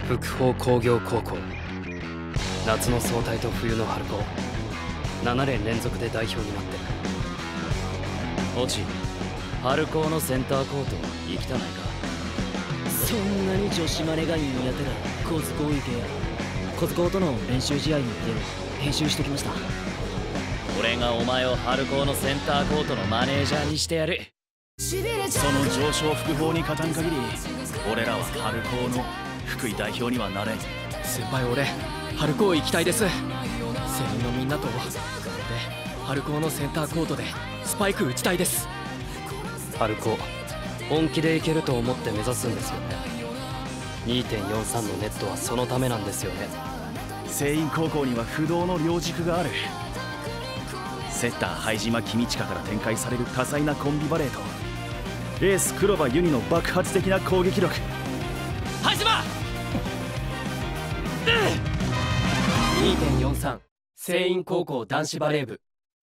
福邦工業高校、夏の総体と冬の春高、7年連続で代表になってる。オチ、春高のセンターコート行きたないか。 そんなに女子マネが苦手な小津高行けや。小津高との練習試合に行って編集してきました。 俺がお前を春高のセンターコートのマネージャーにしてやる。その上昇福邦に勝たん限り、俺らは春高の福井代表にはなれん。 先輩、俺春高行きたいです。セミのみんなとこれで春高のセンターコートでスパイク打ちたいです。 春高本気でいけると思って目指すんですよね。 2.43 のネットはそのためなんですよね。 聖院高校には不動の両軸がある。セッター灰島公親から展開される多彩なコンビバレーとエース黒羽ユニの爆発的な攻撃力。灰島 2.43 聖院高校男子バレー部